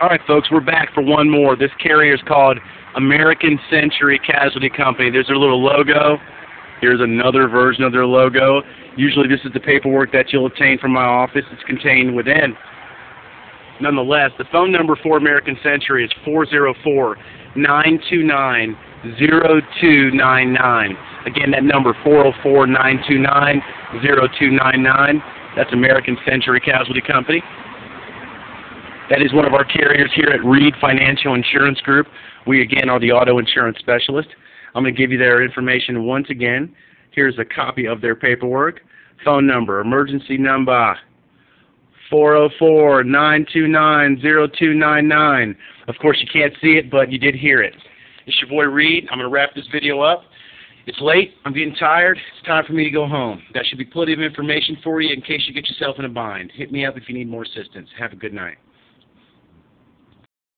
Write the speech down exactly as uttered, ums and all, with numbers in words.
All right, folks, we're back for one more. This carrier is called American Century Casualty Company. There's their little logo. Here's another version of their logo. Usually this is the paperwork that you'll obtain from my office. It's contained within. Nonetheless, the phone number for American Century is four zero four, nine two nine, zero two nine nine. Again, that number, four zero four, nine two nine, zero two nine nine. That's American Century Casualty Company. That is one of our carriers here at Reed Financial Insurance Group. We, again, are the auto insurance specialist. I'm going to give you their information once again. Here's a copy of their paperwork. Phone number, emergency number, four zero four, nine two nine, zero two nine nine. Of course, you can't see it, but you did hear it. It's your boy Reed. I'm going to wrap this video up. It's late. I'm getting tired. It's time for me to go home. That should be plenty of information for you in case you get yourself in a bind. Hit me up if you need more assistance. Have a good night.